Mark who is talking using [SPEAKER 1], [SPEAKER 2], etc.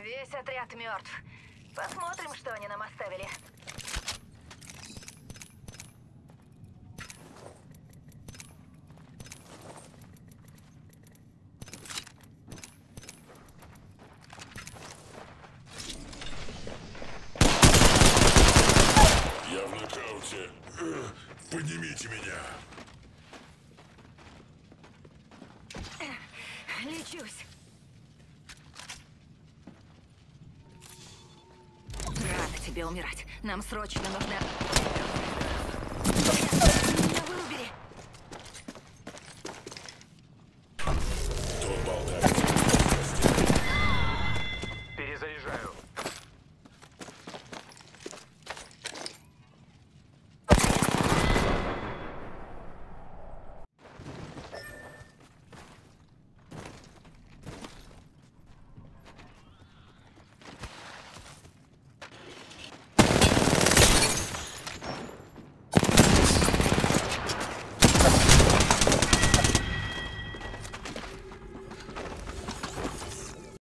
[SPEAKER 1] Весь отряд мертв. Посмотрим, что они нам оставили.
[SPEAKER 2] Я в нокауте. Поднимите меня.
[SPEAKER 1] Лечусь. Рано тебе умирать. Нам срочно нужна... Меня вырубили.